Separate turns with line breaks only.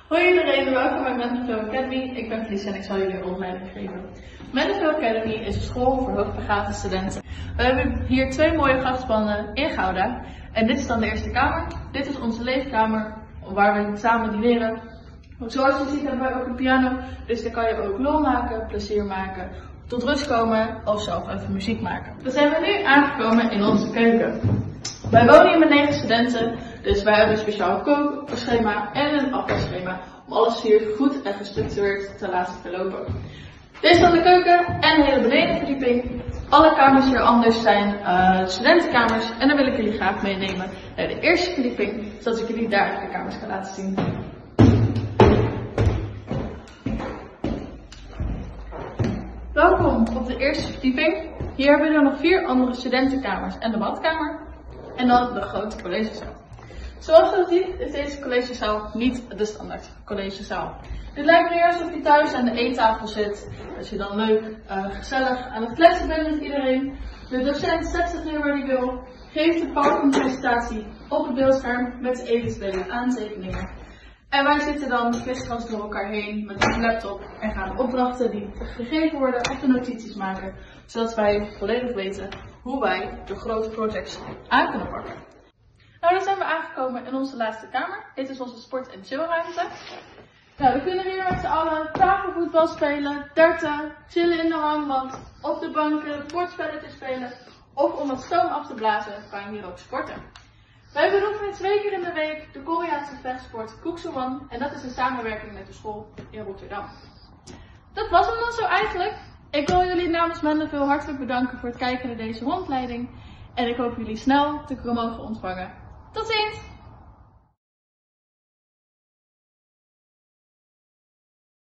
Hoi iedereen, welkom bij Mendenville Academy. Ik ben Felicia en ik zal jullie een rondleiding geven. Mendenville Academy is een school voor hoogbegaafde studenten. We hebben hier twee mooie gastpanden in Gouda. En dit is dan de eerste kamer. Dit is onze leefkamer waar we samen dineren. Zoals je ziet hebben wij ook een piano, dus daar kan je ook lol maken, plezier maken, tot rust komen of zelf even muziek maken. Dan zijn we nu aangekomen in onze keuken. Wij wonen hier met 9 studenten, dus wij hebben een speciaal kookschema en een afvalschema om alles hier goed en gestructureerd te laten verlopen. Dit is dan de keuken en de hele benedenverdieping. Alle kamers hier anders zijn studentenkamers en dan wil ik jullie graag meenemen naar de eerste verdieping, zodat ik jullie daar de kamers kan laten zien. Welkom op de eerste verdieping. Hier hebben we nog 4 andere studentenkamers en de badkamer. En dan de grote collegezaal. Zoals je ziet is deze collegezaal niet de standaard collegezaal. Dit lijkt meer alsof je thuis aan de eettafel zit. Dat je dan leuk, gezellig aan het kletsen bent met iedereen. De docent zet zich neer waar hij wil. Geeft de PowerPoint-presentatie op het beeldscherm met eventuele aantekeningen. En wij zitten dan kriskras door elkaar heen met onze laptop en gaan opdrachten die gegeven worden of de notities maken. Zodat wij volledig weten hoe wij de grote projects aan kunnen pakken. Nou, dan zijn we aangekomen in onze laatste kamer. Dit is onze sport- en chillruimte. Nou, we kunnen hier met z'n allen tafelvoetbal spelen, darten, chillen in de hangmat, op de banken, bordspelletjes spelen. Of om het stoom af te blazen, kan je hier ook sporten. Wij beoefenen 2 keer in de week de Koreaanse vechtsport Kuksowan en dat is een samenwerking met de school in Rotterdam. Dat was hem dan zo eigenlijk. Ik wil jullie namens Mendenville hartelijk bedanken voor het kijken naar deze rondleiding en ik hoop jullie snel te mogen ontvangen. Tot ziens!